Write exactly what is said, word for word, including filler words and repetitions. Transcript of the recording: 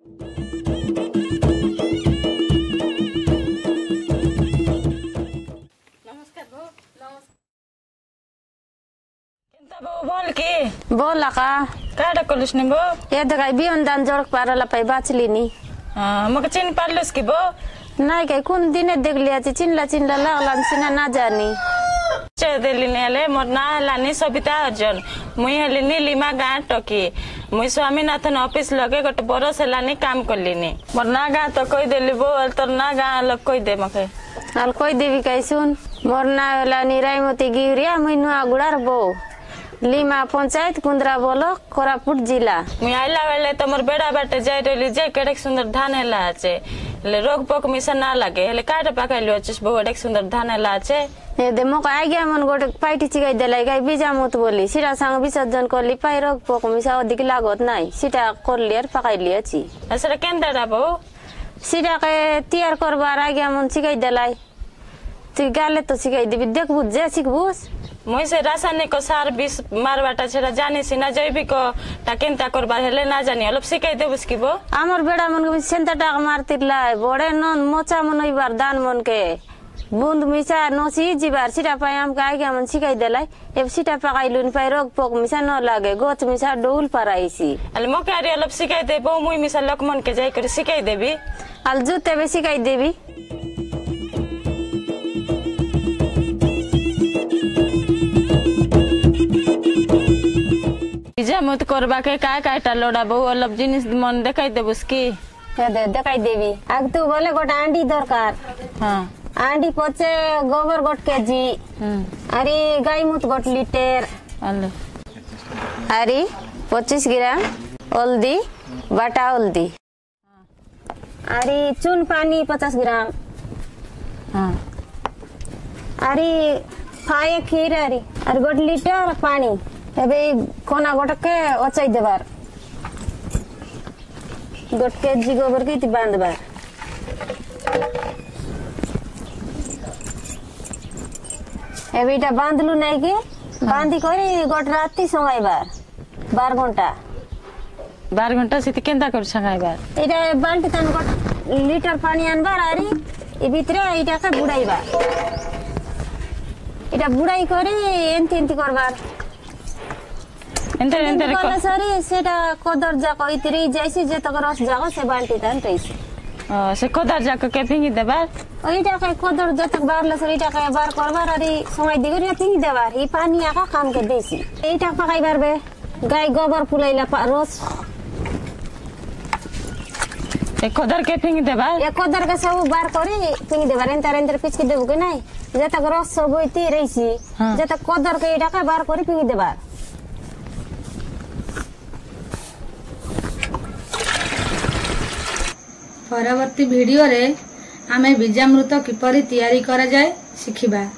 बोल के बोल का काटा कलुस ने बो ये दगाई बियन दान जोड़क पारला पाई बाचली नी हां मके चिन पालुस की बो नाही काय कोण दिने देख लिया चिनला चिनला लागला सिना ना जानी चे देलिने ले मोर ना लानी सबिता अर्जुन मुई हलिनी लिमा गां टकी मुई स्वामीनाथन ऑफिस लगे गट बरस लानी काम करलिनी मोर ना गां तो कोई देली बो तोर ना गां लग कोई दे मके हाल कोई देवी काय सुन मोर ना लानी रायमती गिरिया मुई नुआ गुड़ार बो लीमा पंचायत कुंद्रा बोलो कोरापुट जिला मुई आइला वेले तमर बेड़ा बाटे जाय रहली जे केडे सुंदर धान हैला आचे ले रोग पोक मिसा ना लागे हेले काटे पकाइलो छस बहु सुंदर धान हैला आचे ए दे मको आ गया मन गोटे पाइटी चिगाई देलाई गाय बीजा मत बोली सिरा संग विसर्जन करली पाई रोग पोक मिसा अधिक लागत नाही सिटा करली और पकाइली अछि असरा केंदाडा बहु सिरा के तैयार करबार आ गया मन चिगाई देलाई तू गाले तो चिगाई देबी देख बुझ जे सिखबुस मुई से रासायनिक सार बीस मारबाटा छेड़ा जानी सिना जैविक टाकेंता करबा हेले ना जानी अलप सिकाई देबस की बो आमर बेड़ा मन सेंता टाक मारतिला बड़े नन मोचा मन इबार दान मन के बूंद मिसा नोसी जीबार सिटा पाय हम का आगे मन सिकाई देलाई एब सिटा पकाइलुन पाय रोग पोक मिसा न लागे गोच मिसा डोल पराइसी अल मोकारी अलप सिकाई देबो मुई मिसा लकमन के जाय कर सिकाई देबी अल जुते बे सिकाई देबी इजा मत करबा के काय कायटा लोडा बहु अलप जिनिस मन देखाई देबस की हे दे देखाई देबी आग तू बोले गोटा आंडी दरकार हां आंडी पचे गोबर गोट केजी अरे गाय मुत गोट लीटर अल्ले अरे पच्चीस ग्राम हल्दी बाटा हल्दी अरे चून पानी पचास ग्राम हां अरे फाये खीर अरे अरे गोट लीटर पानी एबे कोना गोट के ओचाई देबार गोट केजी गोबर के बांधबार एबेटा बांधलु नहीं के बांधी करी गोट राती संगाइबार बार घंटा बार घंटा से केंदा कर संगाइबार एटा बाल्टी तन गोट लीटर पानी आनबार आरी ए भितरे एटा के बुड़ाइबार एटा बुड़ाई करी एंती एंती करबार एंतर एंतर कला सरी सेटा कोदर जाको इतरी जैसी जे तक रस जाको से बाल्टी तन तैसी अ से कोदर जाको के फिंगी देबार ओइटा के कोदर जतक बारला सरीटा के बार करबार अरे समय दिगरी फिंगी देबार ई पानी आका काम के देसी एटा पकाइबार बे गाय गोबर फुलाइला रस एक कोदर के फिंगी देबार एक कोदर के सब बार करी फिंगी देबार एंतर एंतर पिचकी देबो के नाही जतक रस सब होइती रहिसी जतक कोदर के एटा के बार करी फिंगी देबार परवर्ती वीडियो रे आमे बीजामृत किपरि तैयारी करा जाय शिखिबा।